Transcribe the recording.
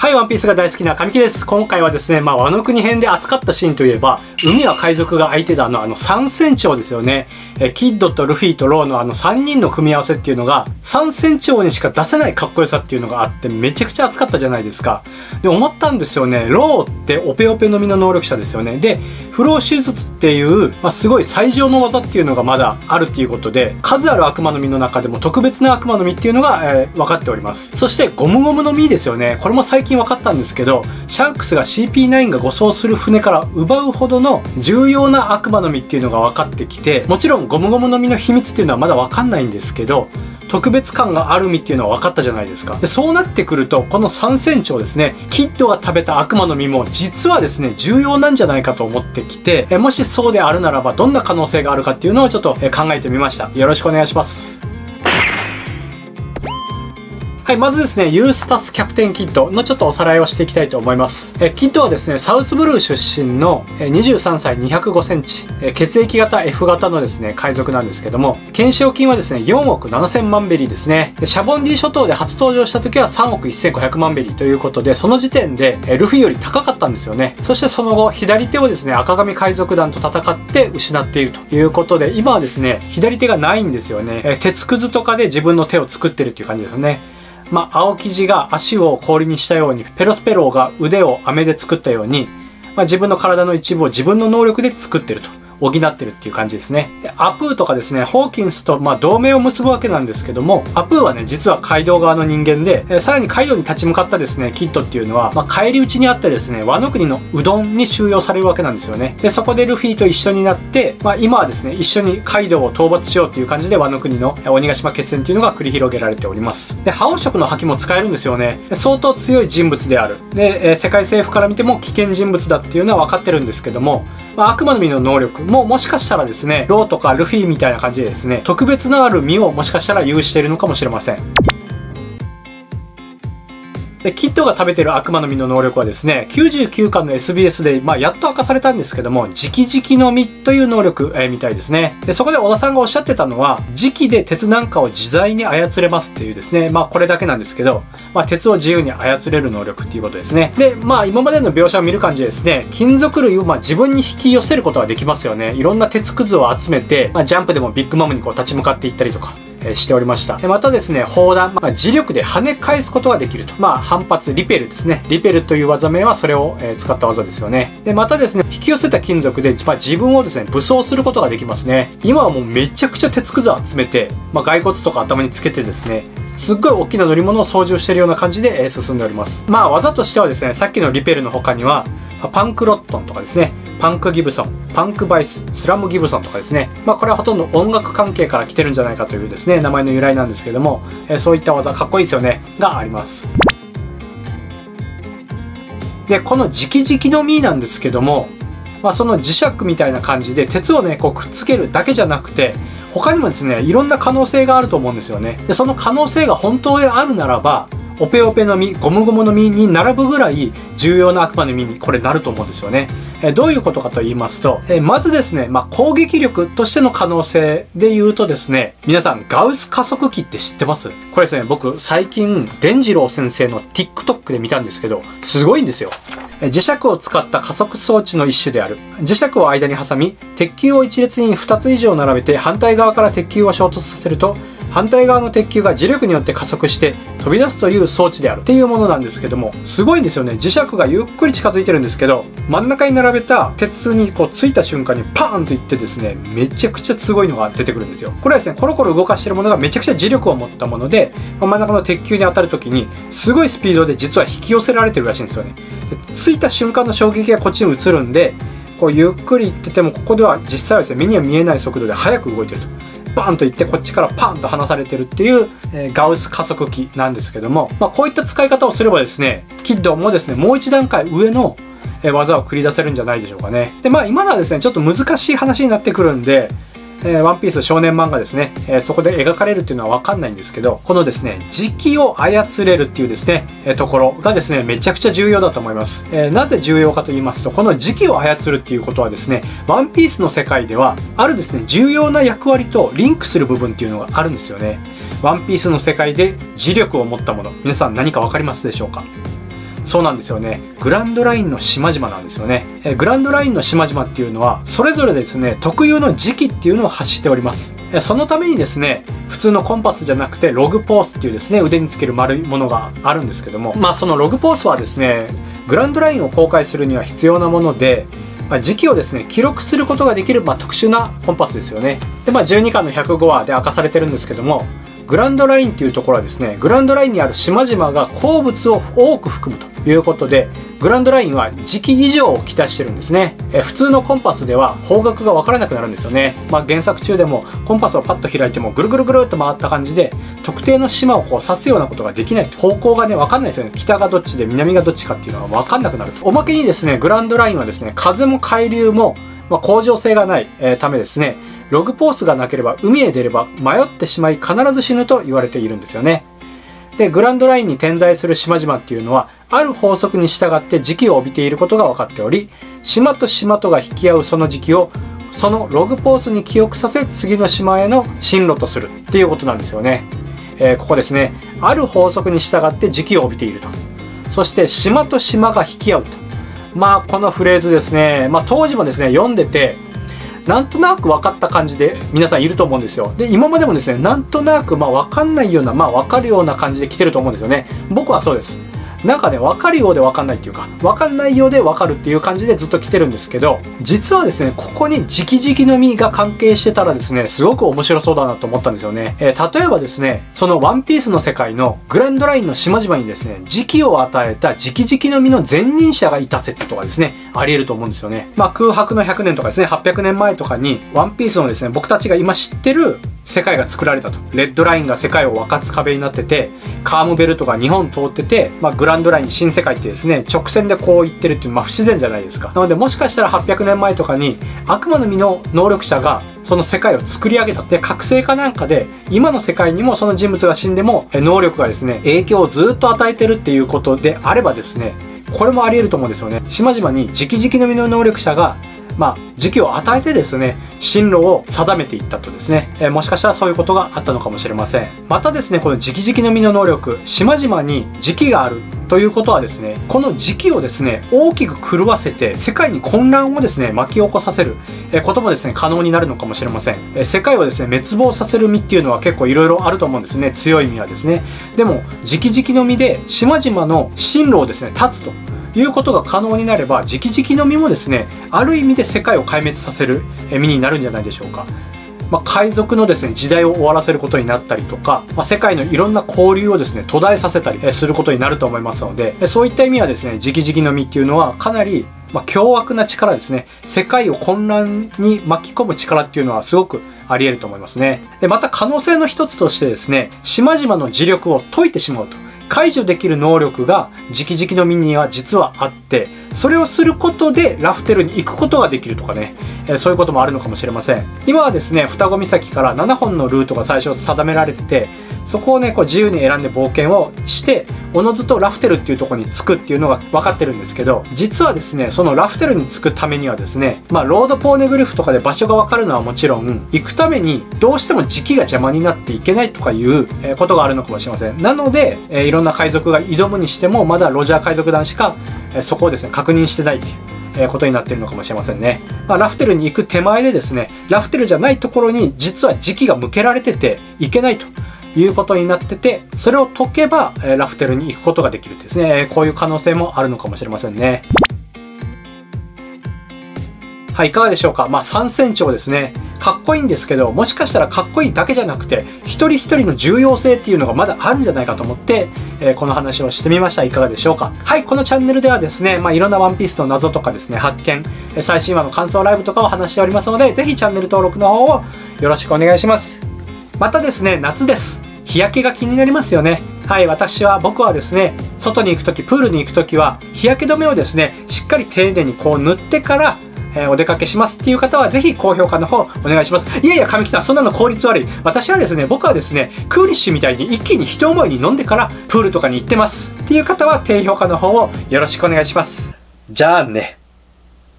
はい、ワンピースが大好きな神木です。今回はですね、ワノ国編で熱かったシーンといえば、海は海賊が相手だ3船長ですよね。キッドとルフィとローの3人の組み合わせっていうのが、3船長にしか出せないかっこよさっていうのがあって、めちゃくちゃ熱かったじゃないですか。で、思ったんですよね。ローってオペオペのみの能力者ですよね。で、不老手術っていう、すごい最上の技っていうのがまだあるっていうことで、数ある悪魔の実の中でも特別な悪魔の実っていうのが、分かっております。そして、ゴムゴムの実ですよね。これも最近分かったんですけど、シャンクスが CP9 が護送する船から奪うほどの重要な悪魔の実っていうのが分かってきて、もちろんゴムゴムの実の秘密っていうのはまだ分かんないんですけど、特別感がある実っていうのは分かったじゃないですか。で、そうなってくると、この3船長ですね、キッドが食べた悪魔の実も実はですね、重要なんじゃないかと思ってきて、もしそうであるならばどんな可能性があるかっていうのをちょっと考えてみました。よろしくお願いします。はい、まずですね、ユースタス・キャプテン・キッドのちょっとおさらいをしていきたいと思います。キッドはですね、サウスブルー出身の23歳205センチ、血液型 F 型のですね、海賊なんですけども、懸賞金はですね、4億7000万ベリーですね。シャボンディ諸島で初登場した時は3億1500万ベリーということで、その時点でルフィより高かったんですよね。そしてその後、左手をですね、赤髪海賊団と戦って失っているということで、今はですね、左手がないんですよね。鉄くずとかで自分の手を作ってるっていう感じですよね。青生地が足を氷にしたように、ペロスペローが腕を飴で作ったように、自分の体の一部を自分の能力で作ってると。補ってるっていう感じですね。で、アプーとかですね、ホーキンスと同盟を結ぶわけなんですけども、アプーはね、実はカイドウ側の人間で、さらにカイドウに立ち向かったですね、キッドっていうのは、返り討ちにあってですね、ワノ国のうどんに収容されるわけなんですよね。で、そこでルフィと一緒になって、今はですね、一緒にカイドウを討伐しようっていう感じでワノ国の鬼ヶ島決戦っていうのが繰り広げられております。で、覇王色の覇気も使えるんですよね。相当強い人物である。で、世界政府から見ても危険人物だっていうのは分かってるんですけども、悪魔の実の能力ももしかしたらですね、ローとかルフィみたいな感じでですね、特別なある実をもしかしたら有しているのかもしれません。で、キッドが食べてる悪魔の実の能力はですね、99巻の SBS で、やっと明かされたんですけども、直々の実という能力、みたいですね。で、そこで小田さんがおっしゃってたのは、磁気で鉄なんかを自在に操れますっていうですね、これだけなんですけど、鉄を自由に操れる能力っていうことですね。で、今までの描写を見る感じですね、金属類を自分に引き寄せることができますよね。いろんな鉄くずを集めて、ジャンプでもビッグマムにこう立ち向かっていったりとか。しておりました。またですね、砲弾、磁力で跳ね返すことができると。反発、リペルですね。リペルという技名はそれを使った技ですよね。で、またですね、引き寄せた金属で、自分をですね、武装することができますね。今はもうめちゃくちゃ鉄くずを集めて、骸骨とか頭につけてですね、すっごい大きな乗り物を操縦しているような感じで進んでおります。技としてはですね、さっきのリペルの他には、パンクロットンとかですね、パンクギブソン、パンクバイス、スラムギブソンとかですね。これはほとんど音楽関係から来てるんじゃないかというですね、名前の由来なんですけども、そういった技、かっこいいですよね、があります。で、この直々の実なんですけども、その磁石みたいな感じで鉄をね、こうくっつけるだけじゃなくて、他にもですね、いろんな可能性があると思うんですよね。で、その可能性が本当であるならば、オペオペの実、ゴムゴムの実に並ぶぐらい重要な悪魔の実にこれなると思うんですよね。どういうことかと言いますと、まずですね、攻撃力としての可能性で言うとですね、皆さんガウス加速器って知ってます？これですね、僕最近伝次郎先生の TikTok で見たんですけど、すごいんですよ。磁石を使った加速装置の一種である。磁石を間に挟み、鉄球を一列に2つ以上並べて反対側から鉄球を衝突させると、反対側の鉄球が磁力によって加速して飛び出すという装置であるっていうものなんですけども、すごいんですよね。磁石がゆっくり近づいてるんですけど、真ん中に並べた鉄にこうついた瞬間にパーンといってですね、めちゃくちゃすごいのが出てくるんですよ。これはですね、コロコロ動かしてるものがめちゃくちゃ磁力を持ったもので、真ん中の鉄球に当たる時にすごいスピードで実は引き寄せられてるらしいんですよね。で、ついた瞬間の衝撃がこっちに移るんで、こうゆっくりいってても、ここでは実際はですね、目には見えない速度で速く動いてると。バーンといってこっちからパーンと離されてるっていう、ガウス加速器なんですけども、こういった使い方をすればですね、キッドもですね、もう一段階上の技を繰り出せるんじゃないでしょうかね。で、今のはですね、ちょっと難しい話になってくるんで、ワンピース少年漫画ですね、そこで描かれるっていうのは分かんないんですけど、このですね、磁気を操れるっていうですね、ところがですね、めちゃくちゃ重要だと思います。なぜ重要かと言いますと、この磁気を操るっていうことはですね、ワンピースの世界では、あるですね、重要な役割とリンクする部分っていうのがあるんですよね。ワンピースの世界で磁力を持ったもの、皆さん何か分かりますでしょうか？ そうなんですよね。グランドラインの島々なんですよね。グランドラインの島々っていうのは、それぞれですね、特有の磁気っていうのを発しております。そのためにですね、普通のコンパスじゃなくて、ログポースっていうですね、腕につける丸いものがあるんですけども、そのログポースはですね、グランドラインを公開するには必要なもので、時期をですね、記録することができる、特殊なコンパスですよね。で、12巻の105話で明かされてるんですけども、グランドラインっていうところはですね、グランドラインにある島々が鉱物を多く含むということで、グランドラインは磁気以上を期待してるんですね。普通のコンパスでは方角が分からなくなるんですよね。原作中でもコンパスをパッと開いてもぐるぐるぐるっと回った感じで、特定の島を指すようなことができないと。方向がね、分かんないですよね。北がどっちで南がどっちかっていうのは分かんなくなると。おまけにですね、グランドラインはですね、風も海流も、恒常性がない、ためですね、ログポースがなければ海へ出れば迷ってしまい必ず死ぬと言われているんですよね。で、グランドラインに点在する島々っていうのは、ある法則に従って磁気を帯びていることが分かっており、島と島とが引き合うその磁気をそのログポースに記憶させ、次の島への進路とするっていうことなんですよね。ここですね、ある法則に従って磁気を帯びていると。そして島と島が引き合うと。このフレーズですね、当時もですね、読んでてなんとなく分かった感じで皆さんいると思うんですよ。で、今までもですね、なんとなく分かんないような、分かるような感じで来てると思うんですよね。僕はそうです。なんかね、分かるようで分かんないっていうか、分かんないようで分かるっていう感じでずっと来てるんですけど、実はですね、ここに直々の実が関係してたらですね、すごく面白そうだなと思ったんですよね。例えばですね、そのワンピースの世界のグランドラインの島々にですね、磁気を与えた直々の実の前任者がいた説とかですね、あり得ると思うんですよね。空白の100年とかですね、800年前とかに、ワンピースのですね、僕たちが今知ってる世界が作られたと。レッドラインが世界を分かつ壁になってて、カームベルトが日本通ってて、グランドライン新世界ってですね、直線でこう行ってるっていう、不自然じゃないですか。なので、もしかしたら800年前とかに悪魔の実の能力者がその世界を作り上げた。で、覚醒かなんかで今の世界にもその人物が死んでも能力がですね、影響をずっと与えてるっていうことであればですね、これもあり得ると思うんですよね。島々に直々の実の能力者が時期を与えてですね、進路を定めていったとですね、もしかしたらそういうことがあったのかもしれません。またですね、この直々の実の能力、島々に時期があるということはですね、この時期をですね、大きく狂わせて世界に混乱をですね、巻き起こさせることもですね、可能になるのかもしれません。世界をですね、滅亡させる実っていうのは結構いろいろあると思うんですね。強い実はですね。でも、直々の実で島々の進路をですね、断つということが可能になれば、直々の実もですね、ある意味で世界を壊滅させる実になるんじゃないでしょうか。海賊のですね、時代を終わらせることになったりとか、世界のいろんな交流をですね、途絶えさせたりすることになると思いますので、そういった意味はですね、直々の実っていうのはかなり凶悪な力ですね。世界を混乱に巻き込む力っていうのはすごくあり得ると思いますね。で、また可能性の一つとしてですね、島々の磁力を解いてしまうと。解除できる能力が直々の実には実はあって、それをすることでラフテルに行くことができるとかね、そういうこともあるのかもしれません。今はですね、双子岬から7本のルートが最初定められてて、そこをね、自由に選んで冒険をして、おのずとラフテルっていうところに着くっていうのが分かってるんですけど、実はですね、そのラフテルに着くためにはですね、ロードポーネグリフとかで場所が分かるのはもちろん、行くためにどうしても時期が邪魔になっていけないとかいうことがあるのかもしれません。なので、いろんな海賊が挑むにしても、まだロジャー海賊団しかそこをですね、確認してないっていうことになっているのかもしれませんね。ラフテルに行く手前でですね、ラフテルじゃないところに実は時期が向けられてて行けないということになってて、それを解けばラフテルに行くことができるですね、こういう可能性もあるのかもしれませんね。はい、いかがでしょうか。3船長ですね。かっこいいんですけど、もしかしたらかっこいいだけじゃなくて、一人一人の重要性っていうのがまだあるんじゃないかと思って、この話をしてみました。いかがでしょうか。はい、このチャンネルではですね、いろんなワンピースの謎とかですね、発見、最新話の感想ライブとかを話しておりますので、ぜひチャンネル登録の方をよろしくお願いします。またですね、夏です。日焼けが気になりますよね。はい、僕はですね、外に行くとき、プールに行くときは、日焼け止めをですね、しっかり丁寧に塗ってから、お出かけしますっていう方はぜひ高評価の方お願いします。いやいや、神木さん、そんなの効率悪い。僕はですね、クーリッシュみたいに一気に一思いに飲んでからプールとかに行ってますっていう方は低評価の方をよろしくお願いします。じゃあね。